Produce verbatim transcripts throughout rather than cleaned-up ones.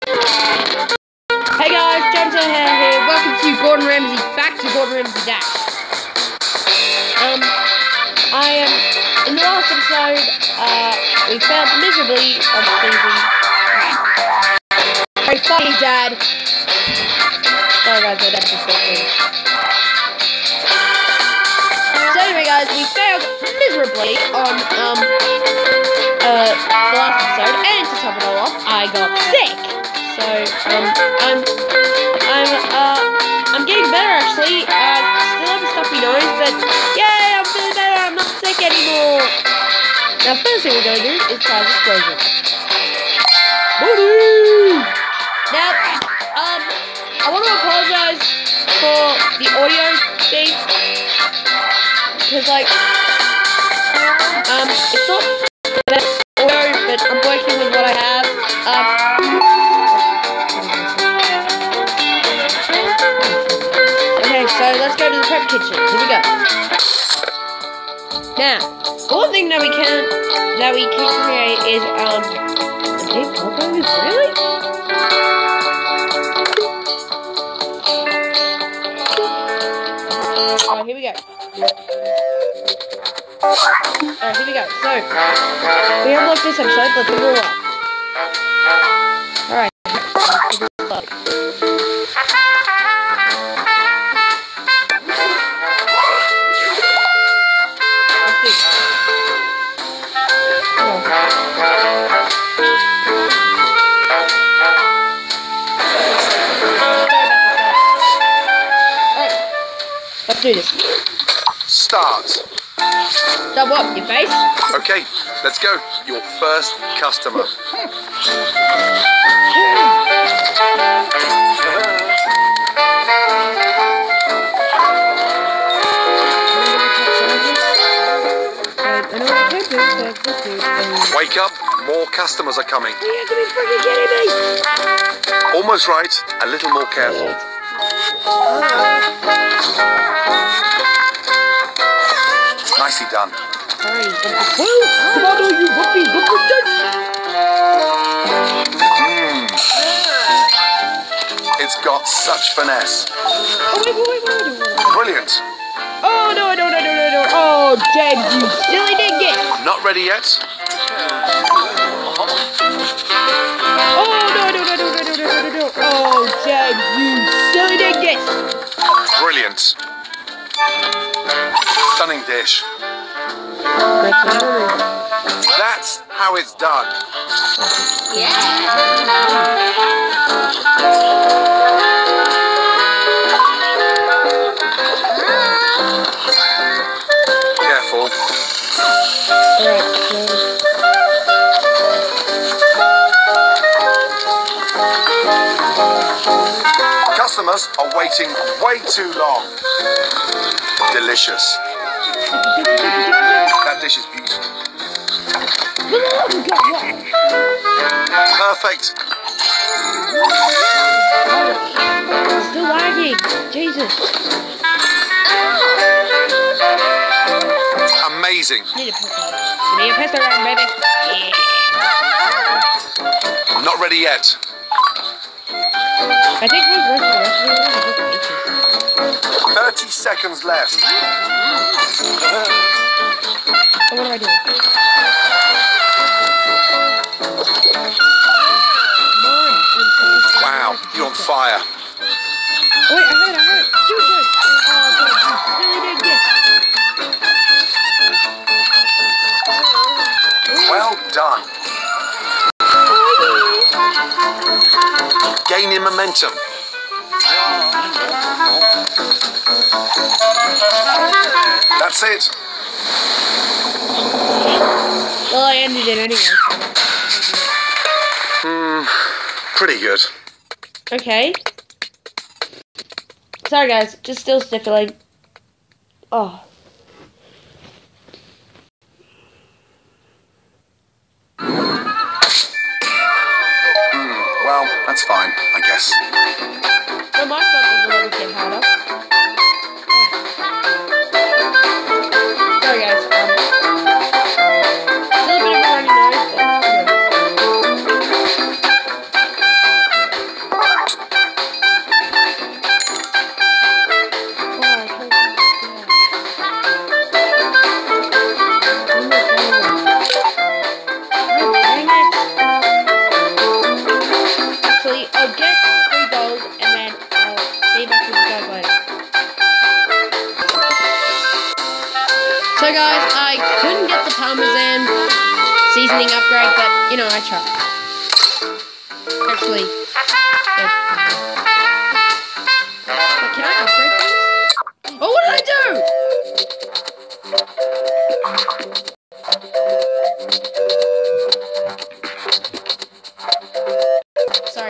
Hey guys, James here, here. Welcome to Gordon Ramsay, back to Gordon Ramsay Dash. Um, I am, in the last episode, uh, we failed miserably on season. Very funny, Dad. Sorry guys, my dad's just watching. So anyway guys, we failed miserably on, um, uh, the last episode, and to top it all off, I got sick. So, um, I'm, I'm, uh, I'm getting better actually. Uh, still have a stuffy nose, but yay, I'm feeling better. I'm not sick anymore. Now, first thing we're gonna do is try this explosion. Woohoo! Now, um, I want to apologize for the audio thing, because like, um, it's not the best audio, but I'm working with what I have. Um. So let's go to the prep kitchen. Here we go. Now, one thing that we can that we can create is um big burgers, really? Alright, here we go. Alright, here we go. So we unlocked this episode, let's go up. Alright. Let's do this. Start. Stop what? Your face? Okay, let's go. Your first customer. Wake up, more customers are coming. You have to be freaking kidding me! Almost right, a little more careful. Nicely done. Mm. It's got such finesse. Oh, wait, wait, wait, wait, wait. Brilliant. Oh, no, no, no, no, no, no. Oh, James, you silly dingus. Not ready yet. Oh, no, no, no, no, no, no, no, no, no. Oh, James, you silly dingus. Brilliant. Stunning dish. That's how it's done. Yeah. Careful. Customers are waiting way too long. Delicious. That dish is beautiful. Perfect. Still lagging. Jesus. Amazing. Need a pistol. Need a pistol round, baby. Yeah. Not ready yet. I think we've run the rest of the Thirty seconds left. So what do I do? Wow, you're on fire. Oh wait, I heard it, I heard it. Shoot, shoot. Oh, God, you silly dingus. Well done. Gaining momentum. That's it. Well, I ended it anyway. Hmm, pretty good. Okay. Sorry guys, just still sniffling. Oh. Well, that's fine, I guess. No, my stuff is a little bit harder. Sorry guys, um, still a bit of a runny nose, but, you know. parmesan seasoning upgrade, but you know, I tried. Actually, uh, but can I upgrade things? Oh, what did I do? Sorry.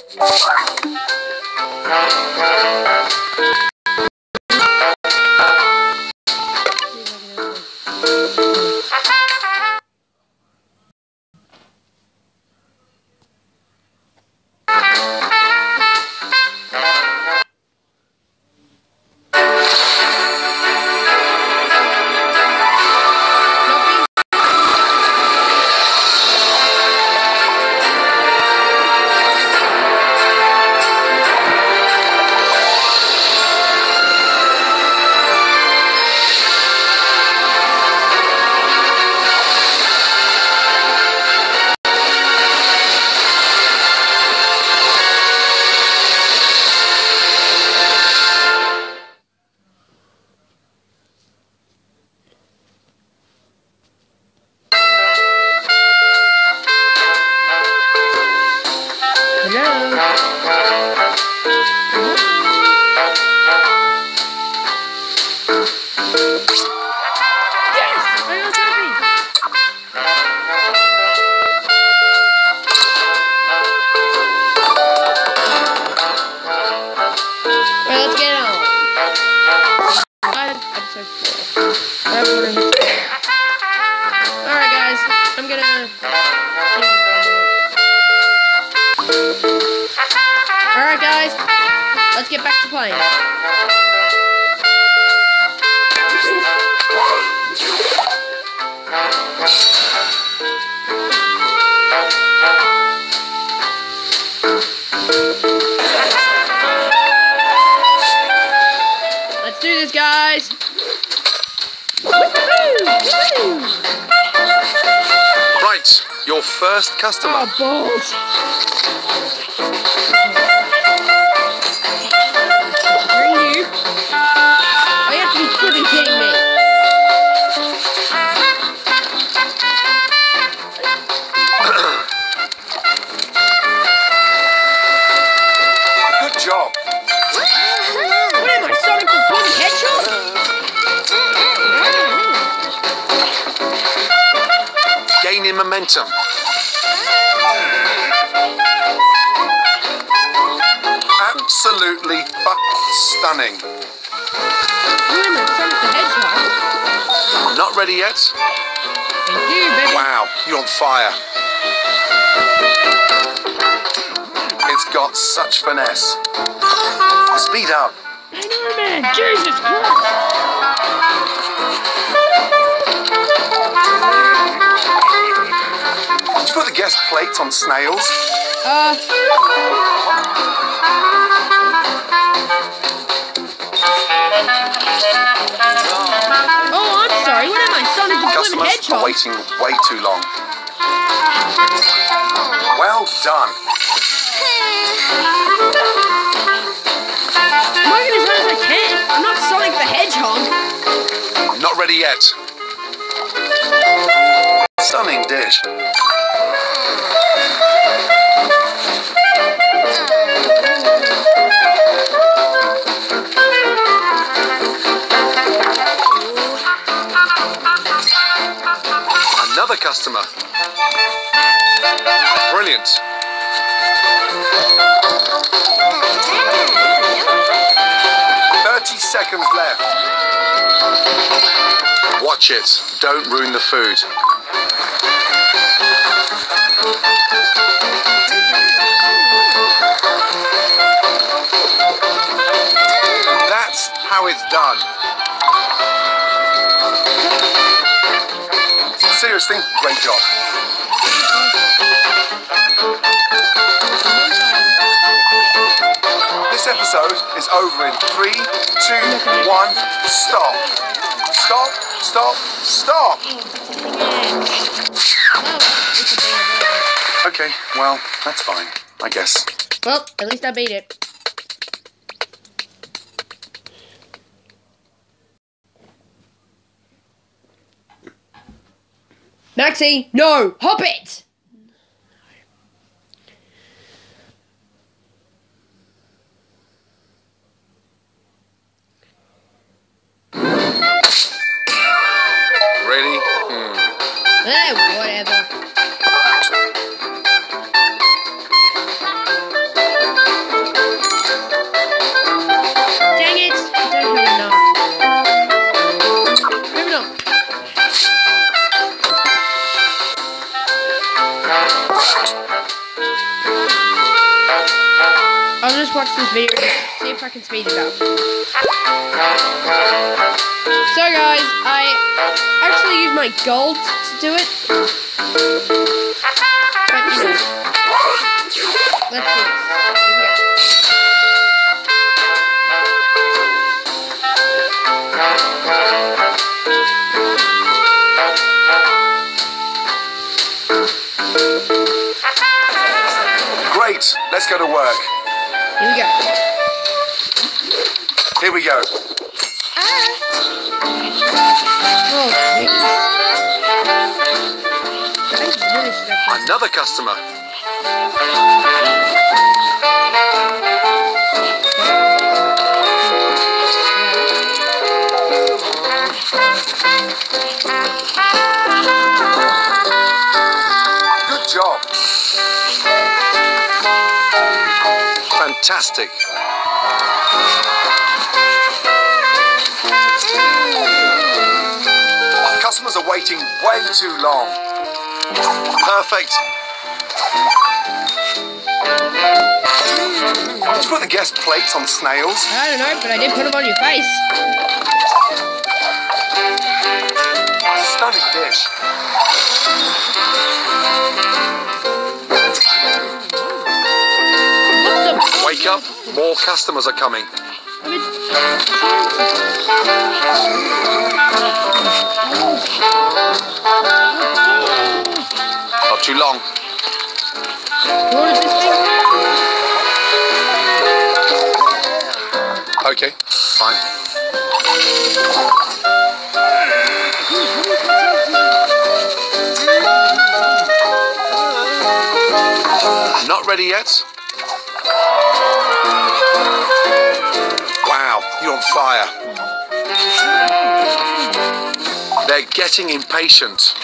Alright guys, let's get back to playing. Let's do this, guys. Right, your first customer. Oh, balls. Where are you? Oh, you have to be flipping kidding me. Good job. What am I, Sonic the Bloody Hedgehog? Gaining momentum. Absolutely stunning. What am I, Sonic the Hedgehog? Not ready yet? Thank you, baby. Wow, you're on fire. It's got such finesse. Speed up. I know, man. Jesus Christ. Did you put the guest plate on snails? Uh. Oh, I'm sorry. What am I, Sonic the Bloody Customers Hedgehog? are waiting way too long. Well done. I'm working as hard as I can. I'm not Sonic the Hedgehog. Not ready yet. Stunning dish. Another customer. Brilliant. Thirty seconds left. Watch it. Don't ruin the food. That's how it's done. Seriously, great job. This episode is over in three, two, one, stop. Stop, stop, stop. Okay, well, that's fine, I guess. Well, at least I beat it. Maxie, no! Hop it! Ready? Hmm. Eh, whatever. Dang it! I don't have enough. Moving on. I'll just watch this video and see if I can speed it up. So guys, I actually use my gold to do it. But you know, let's do this. Here we go. Great. Let's go to work. Here we go. Here we go. Oh, jeez. I really should have done Another customer. Good job. Fantastic. Customers are waiting way too long. Perfect. Did you put the guest plates on snails? I don't know, but I did put them on your face. Stunning dish. Look them. Wake up, more customers are coming. I mean, Not too long. you wanted this thing? Okay, fine. Not ready yet? Wow, you're on fire. They're getting impatient.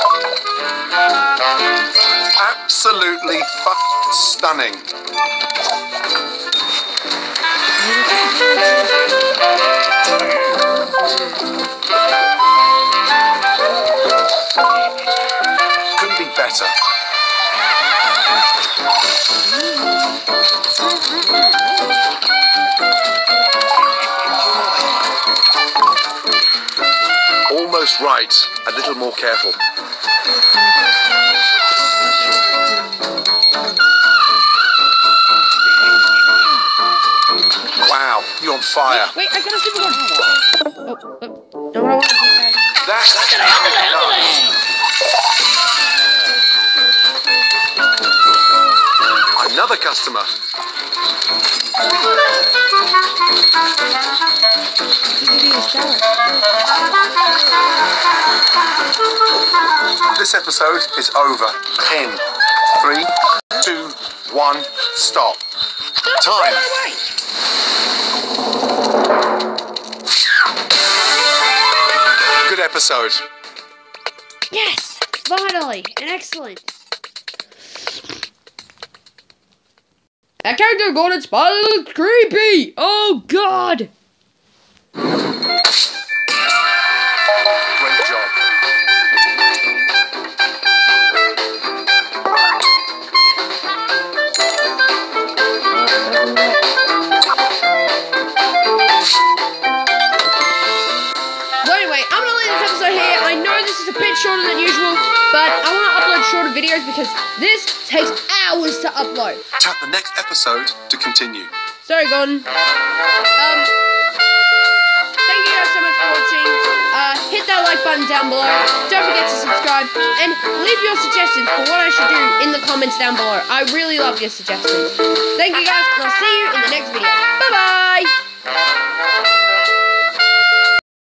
Absolutely fucking stunning. Couldn't be better. Almost right. A little more careful. Wow, you're on fire. Wait, I got a super one. Oh, oh, no, I want to do that. That's another customer. This episode is over. In three, two, one, stop. Time. Good episode. Yes, finally, and excellent. That character got its body looks creepy. Oh God. Great job. Well, anyway, I'm gonna leave this episode here. I know this is a bit shorter than usual, but I want to upload shorter videos because this takes hours to upload. Tap the next episode to continue. Sorry, Gordon. Um, thank you guys so much for watching. Uh, hit that like button down below. Don't forget to subscribe and leave your suggestions for what I should do in the comments down below. I really love your suggestions. Thank you guys, and I'll see you in the next video. Bye bye.